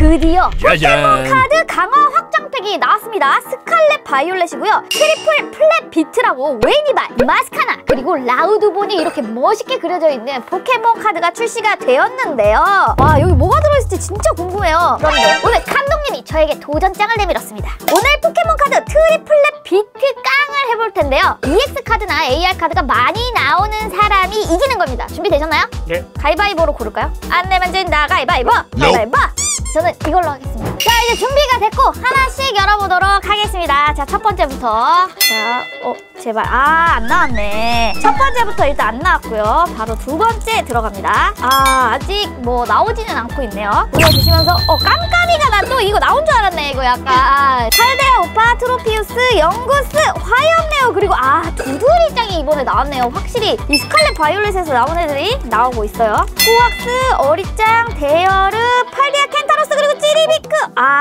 드디어 포켓몬 카드 강화 확장팩이 나왔습니다. 스칼렛 바이올렛이고요. 트리플 플랫 비트라고 웨이니발, 마스카나, 그리고 라우드본이 이렇게 멋있게 그려져 있는 포켓몬 카드가 출시가 되었는데요. 와, 여기 뭐가 들어있을지 진짜 궁금해요. 그런데 오늘 감독님이 저에게 도전장을 내밀었습니다. 오늘 포켓몬 카드 트리플렛 비트 깡을 해볼 텐데요. EX 카드나 AR 카드가 많이 나오는 사람이 이기는 겁니다. 준비되셨나요? 네. 가위바위보로 고를까요? 안 내면 진다. 가위바위보! 가위바위보! 저는 이걸로 하겠습니다. 자, 이제 준비가 됐고 하나씩 열어보도록 하겠습니다. 자, 첫 번째부터. 자, 제발. 안 나왔네. 첫 번째부터 일단 안 나왔고요. 바로 두 번째 들어갑니다. 아직 뭐 나오지는 않고 있네요. 보여주시면서 깜깜이가 난 또 이거 나온 줄 알았네. 이거 약간 칼데아 오파, 트로피우스, 영구스, 화염레오, 그리고 두드리짱이 이번에 나왔네요. 확실히 이 스칼렛 바이올렛에서 나온 애들이 나오고 있어요. 코악스, 어리짱, 대여르, 팔데아 켄타로스, 그리고 찌리비크.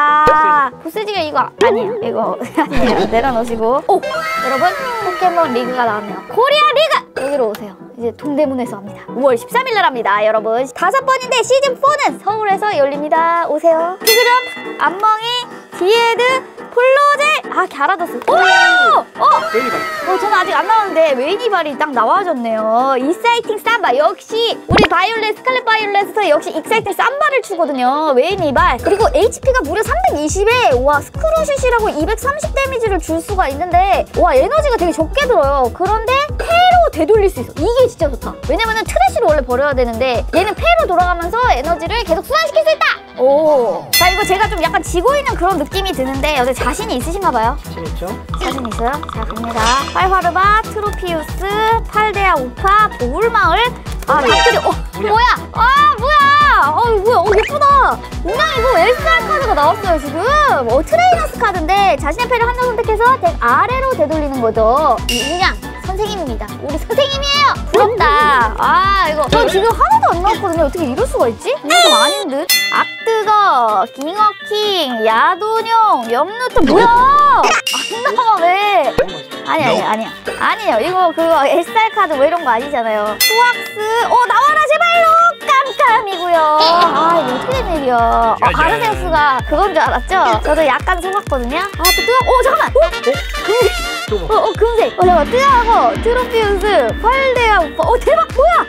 보스지가 이거 아니에요. 이거 아니에요. 내려놓으시고. 여러분, 포켓몬 리그가 나왔네요. 코리아 리그! 여기로 오세요. 이제 동대문에서 합니다. 5월 13일날 합니다, 여러분. 5번인데 시즌4는 서울에서 열립니다. 오세요. 피그점, 안멍이, 디에드, 플로젤, 갸라도스. 웨이니발. 저는 아직 안 나왔는데 웨이니발이 딱 나와줬네요. 익사이팅 삼바. 역시 우리 바이올렛, 스칼렛 바이올렛에서 역시 익사이팅 삼바를 추거든요. 웨이니발. 그리고 HP가 무려 320에 와, 스크루슛이라고 230 데미지를 줄 수가 있는데 와, 에너지가 되게 적게 들어요. 그런데 패로 되돌릴 수 있어. 이게 진짜 좋다. 왜냐면은 트래쉬를 원래 버려야 되는데 얘는 패로 돌아가면서 에너지를 계속 순환시킬 수 있다. 자, 이거 제가 좀 약간 지고 있는 그런 느낌이 드는데 여기 자신이 있으신가 봐요? 자신 있죠? 자신 있어요? 자, 갑니다. 팔화르바, 트로피우스, 팔데아 오파, 보울마을. 닭들이 뭐야? 뭐야? 예쁘다. 운영 이거 SR 카드가 나왔어요, 지금. 트레이너스 카드인데 자신의 패를 한 장 선택해서 덱 아래로 되돌리는 거죠. 이 운영 선생님입니다. 우리 선생님이에요. 부럽다. 이거 저 지금 하나도 안 나왔거든요. 어떻게 이럴 수가 있지? 이거 좀 아닌 듯. 악뜨거, 깅어킹, 야돈용, 염루트. 뭐야? 안 나와. 왜? 아니에요. 이거 그거 SR 카드 뭐 이런 거 아니잖아요. 수왁스. 나와라 제발로. 깜깜이고요. 이거 어떻게 된 일이야. 아르세우스가 그건 줄 알았죠? 저도 약간 속았거든요. 또 잠깐만. 금색. 잠깐만. 뜨하고 트로피우스, 팔데아 오빠. 대박. 뭐야?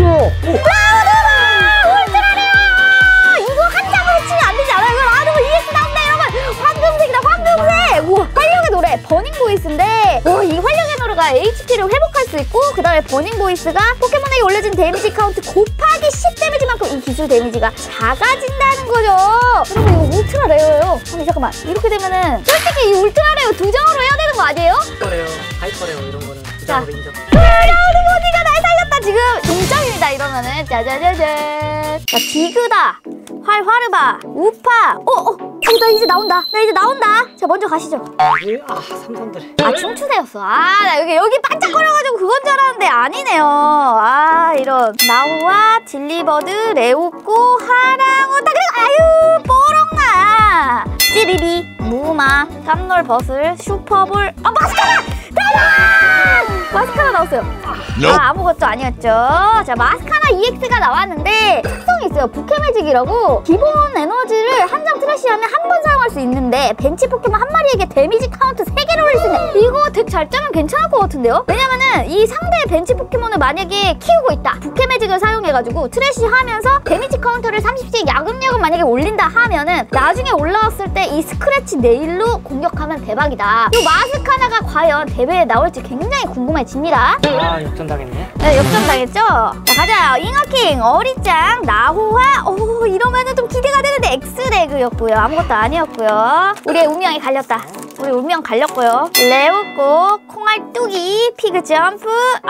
라우드바! 울트라레어! 이거 한 장으로 치면 안 되지 않아요? 이거 라우드바 EX 나온다, 여러분. 황금색이다, 황금색. 우와, 활력의 노래 버닝 보이스인데 이 활력의 노래가 HP를 회복할 수 있고, 그 다음에 버닝 보이스가 포켓몬에게 올려진 데미지 카운트 곱하기 10 데미지만큼 이 기술 데미지가 작아진다는 거죠. 여러분, 이거 울트라 레어예요. 근데 잠깐만, 이렇게 되면은 솔직히 이 울트라 레어 2장으로 해야 되는 거 아니에요? 하이퍼레어, 하이퍼레어 이런 거는 2장으로 인정. 라우드버디가 날 살렸다. 지금 동점입니다. 이러면은 짜자자잔. 자, 디그다, 활화르바, 우파. 나 이제 나온다. 자, 먼저 가시죠. 삼선들. 춤추세였어. 나 여기 반짝거려가지고 그건 줄 알았는데 아니네요. 이런. 나우와, 딜리버드, 레오꼬, 하랑우타, 그리고 뽀롱나, 찌리비, 무마, 깜놀 버슬, 슈퍼볼, 마스카라! 대박! 마스카라 나왔어요. 아무것도 아니었죠. 자, 마스카라 EX가 나왔는데 특성이 있어요. 부캐매직이라고 기본 에너지를 한 장 트래시하면 한 번 사용할 수 있는데 벤치 포켓몬 한 마리에게 데미지 카운트 3개를 올릴 수 있는, 이거 덱 잘 짜면 괜찮을 것 같은데요? 왜냐면은 이 상대의 벤치 포켓몬을 만약에 키우고 있다, 부캐매직을 사용해가지고 트래시 하면서 데미지 카운터를 30씩 야금야금 만약에 올린다 하면은 나중에 올라왔을 때 이 스크래치 네일로 공격하면 대박이다. 이 마스카라가 과연 대회에 나올지 굉장히 궁금해집니다. 역전당했네. 네, 역전당했죠? 자, 가자. 잉어킹, 어리짱, 나호화. 이러면은 좀 기대가 되는데 엑스레그였고요. 아무것도 아니었고요. 우리의 운명이 갈렸다. 우리 운명 갈렸고요. 레오꼬, 콩알뚜기, 피그점프.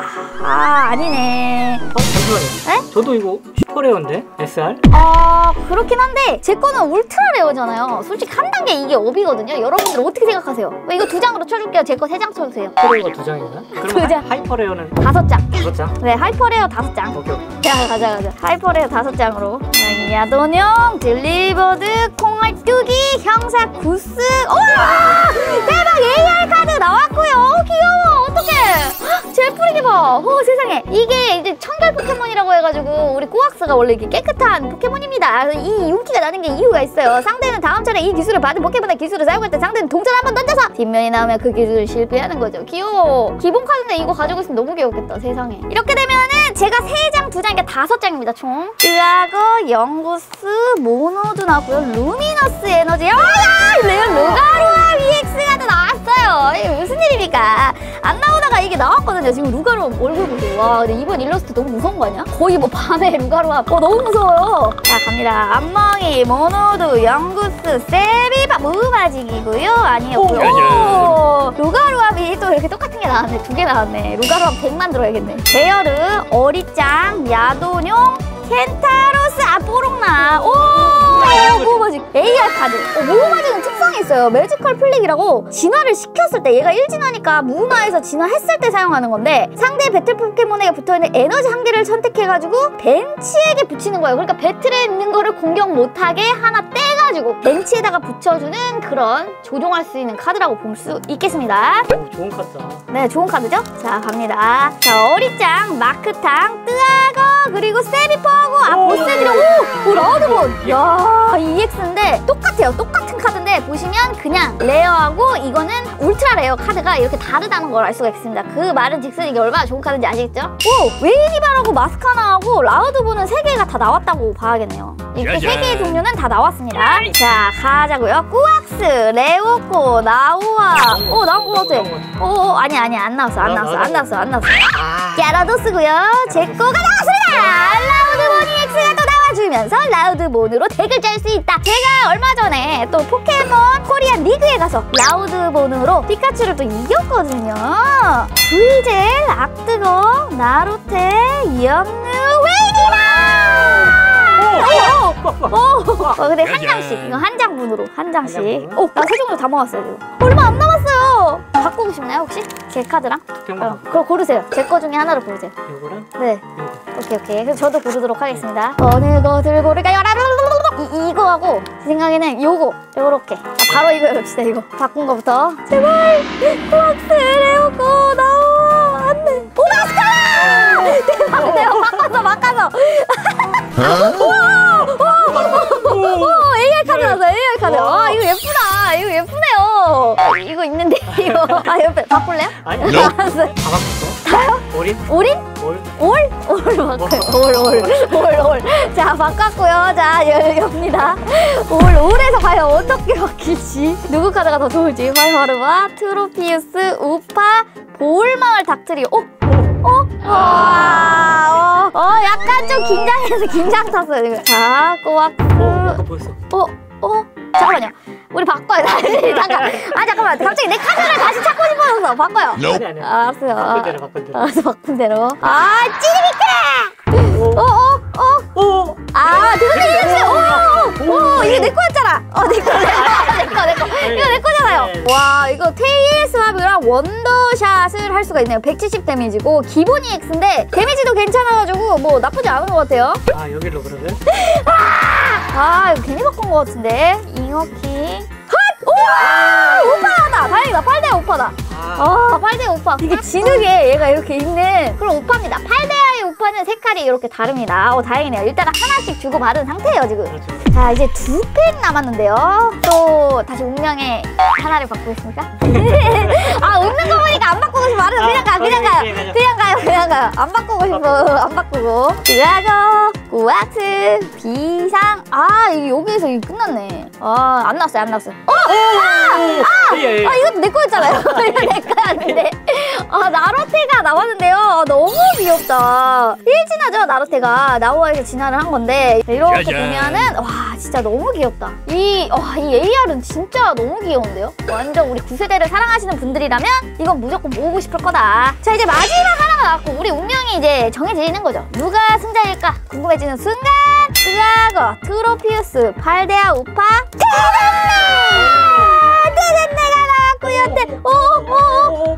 아니네. 잠시만요. 네? 저도 이거 슈퍼레어인데? SR? 그렇긴 한데 제 거는 울트라 레어잖아요. 솔직히 한 단계 이게 업이거든요. 여러분들 어떻게 생각하세요? 이거 2장으로 쳐줄게요. 제 거 3장 쳐주세요. 슈퍼레어가 2장인가? 그럼 2장. 하이퍼레어는 5장. 5장? 네, 하이퍼레어 5장. 오케이. 자, 가자. 하이퍼레어 5장으로. 야돈용, 딜리버드, 콩알뚜기, 형사 구스. 대박! AR 카드 나왔고요. 귀여워. 어떡해. 제 뿌리기 봐. 세상에. 이게 이제 청결 포켓몬이라고 해가지고 우리 꼬악스가 원래 이렇게 깨끗한 포켓몬입니다. 그래서 이 윤기가 나는 게 이유가 있어요. 상대는 다음 차례 이 기술을 받은 포켓몬의 기술을 사용할 때 상대는 동전 한번 던져서 뒷면이 나오면 그 기술을 실패하는 거죠. 귀여워. 기본 카드인데 이거 가지고 있으면 너무 귀엽겠다. 세상에. 이렇게 되면은 제가 3장, 2장이니까 5장입니다 총. 뜨아거, 영구스, 모노도 나왔고요. 루미너스 에너지. 레어 루가루아 VX가 또 나왔어요. 이게 무슨 일입니까? 안 나오다가 이게 나왔거든요. 지금 루가루아 얼굴 보세요. 와, 근데 이번 일러스트 너무 무서운 거 아니야? 거의 뭐 밤에 루가루아. 너무 무서워요. 자, 갑니다. 앞멍이, 모노도, 영구스, 세비바, 무마직이고요. 아니었고요. 루가루아비 또 이렇게 똑같은 게 나왔네. 2개 나왔네. 루가루아 100만 들어야겠네. 제어르, 어리짱, 야도뇽, 켄타로스, 뽀록나. 무마직. AR 카드. 무마직은 특성이 있어요. 매지컬 플릭이라고 진화를 시켰을 때 얘가 1진화니까 무마에서 진화했을 때 사용하는 건데 상대 배틀 포켓몬에게 붙어있는 에너지 한 개를 선택해가지고 벤치에게 붙이는 거예요. 그러니까 배틀에 있는 거를 공격 못하게 하나 떼가지고 벤치에다가 붙여주는 그런 조종할 수 있는 카드라고 볼 수 있겠습니다. 좋은 카드다. 네, 좋은 카드죠? 자, 갑니다. 자, 어리짱, 마크탕, 뜨아거, 그리고 세비퍼하고 보스들이랑 라우드본. 야, EX인데 똑같아요. 똑같은 카드인데 보시면 그냥 레어하고 이거는 울트라 레어 카드가 이렇게 다르다는 걸 알 수가 있습니다. 그 말은 즉슨 이게 얼마나 좋은 카드인지 아시겠죠? 웨이니바라고 마스카나하고 라우드본은 3개가 다 나왔다고 봐야겠네요. 이렇게 3개의 종류는 다 나왔습니다. 자, 가자고요. 꾸악스, 레오코, 나우아. 나온 거 같아. 아니 안 나왔어. 갸라도스고요. 제 거가 나왔습니다. 라우드본 EX가 또 나와주면서 라우드본으로 덱을 짤 수 있다. 제가 얼마 전에 또 포켓몬 코리안 리그에 가서 라우드본으로 피카츄를 또 이겼거든요. 브이젤, 악뜨거, 나루테, 염느, 웨이니바! 근데 한 장씩. 이거 한 장분으로. 한 장씩. 나 3종류 다 모았어요, 지금. 얼마 안 남았어요. 바꾸고 싶나요, 혹시? 제 카드랑? 그럼 고르세요. 제 거 중에 하나를 고르세요. 이거랑? 네. 오케이. 그럼 저도 고르도록 하겠습니다. 어느 것을 고를까요? 이거하고 제 생각에는 요렇게. 바로 이거 해봅시다. 이거 바꾼 거부터. 제발! 코악스, 레오코, 나와! 안 돼. 마스카라! 대박! 바꿨어! AR 카드 나왔어. AR 카드. 이거 예쁘다. 이거 예쁘네요. 이거 있는데 이거. 옆에 바꿀래요? 아니요. 알았어요. 다 바꿨어. 다요? 올인? 올 바꿔요. 올. 자, 바꿨고요. 자, 엽니다. 올에서 과연 어떻게 바뀔지. 누구 카드가 더 좋을지. 발마르바, 트로피우스, 우파, 보울마을 닥트리오. 약간 좀 긴장해서 긴장 탔어요, 지금. 자, 꼬악스. 벌써. 잠깐만요. 우리 바꿔요. 잠깐만. 갑자기 내 카드를 다시 찾고 싶어졌어. 바꿔요. 아니. 알았어요. 바꾼 대로. 알았어, 바꾼 대로. 찌리비크! 이거 내 거였잖아. 내 거. 이거 내 거잖아요. 와, 이거 테일 스왑이랑 원더샷을 할 수가 있네요. 170 데미지고 기본 EX인데 데미지도 괜찮아가지고 뭐 나쁘지 않은 것 같아요. 여기로 그러면? 이거 괜히 바꾼 것 같은데. 잉어킹. 오파다. 다행이다. 8대 오파다. 8대 오파. 이게 진흙에 얘가 이렇게 있는 그런 오파입니다. 8대의 오파는 색깔이 이렇게 다릅니다. 다행이네요. 일단 하나씩 주고받은 상태예요, 지금. 그렇죠. 자, 이제 2팩 남았는데요. 또 다시 운명의 하나를 바꾸겠습니까? 웃는 거 보니까 안 바꾸고 싶어. 그냥 가요. 안 바꾸고 싶어. 안 바꾸고. 드라고, 꾸악스, 비상. 여기에서 이게 끝났네. 안 나왔어요. 이것도 내 거였잖아요. 이거 내 거였는데. 나루테가 나왔는데요. 너무 귀엽다. 1진화죠, 나루테가. 나우아에서 진화를 한 건데. 이렇게 보면은, 진짜 너무 귀엽다. 이 AR은 진짜 너무 귀여운데요? 완전 우리 9세대를 사랑하시는 분들이라면 이건 무조건 모으고 싶을 거다. 자, 이제 마지막 하나가 나왔고, 우리 운명이 이제 정해지는 거죠. 누가 승자일까 궁금해지는 순간! 뜨아거, 트로피우스, 팔데아, 우파, 뜨덴네가 나왔고요.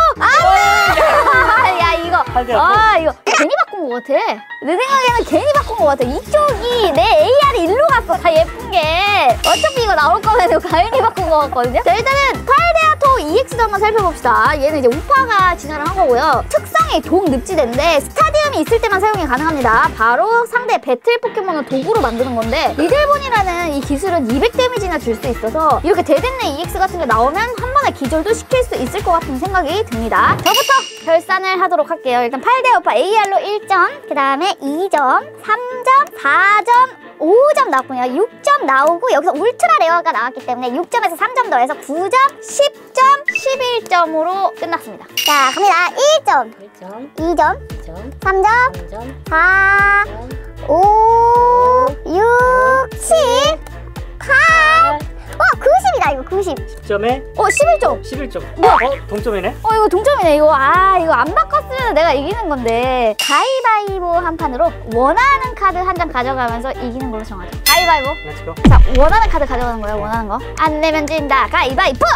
이거 괜히 바꾼 것 같아. 내 생각에는 괜히 바꾼 것 같아. 이쪽이 내 AR이 일로 갔어. 다 예쁜 게. 어차피 이거 나올 거면 이거 가연이 바꾼 것 같거든요. 자, 일단은 팔데아토 EX도 한번 살펴봅시다. 얘는 이제 우파가 진화를 한 거고요. 특성이 독 늪지대인데 스타디움이 있을 때만 사용이 가능합니다. 바로 상대 배틀 포켓몬을 독으로 만드는 건데 리들본이라는 이 기술은 200 데미지나 줄 수 있어서 이렇게 대댄내 EX 같은 게 나오면 한 번에 기절도 시킬 수 있을 것 같은 생각이 듭니다. 저부터 결산을 하도록 할게요. 일단 8대 우파 AR로 1점, 그 다음에 2점, 3점, 4점, 5점 나왔군요. 6점 나오고 여기서 울트라 레어가 나왔기 때문에 6점에서 3점 더해서 9점, 10점, 11점으로 끝났습니다. 자, 갑니다. 1점, 1점, 2점, 2점, 3점, 3점, 4, 3점, 5, 6, 7, 8. 90이다, 이거 90. 10점에 11점. 11점. 뭐야? 동점이네? 이거 동점이네. 이거 안 바꿨으면 내가 이기는 건데. 가위바위보 한 판으로 원하는 카드 한 장 가져가면서 이기는 걸로 정하죠. 가위바위보. 렛츠고. 자, 원하는 카드 가져가는 거예요. 원하는 거. 안 내면 진다. 가위바위보.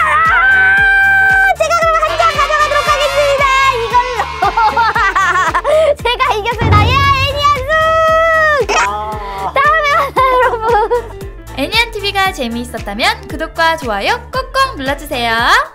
제가 그럼 한 장 가져가도록 하겠습니다. 이걸로. 제가 이겼습니다. 예, 애니안수. 다음에 만나요, 여러분. 애니안TV가 재미있었다면 구독과 좋아요 꾹꾹 눌러주세요.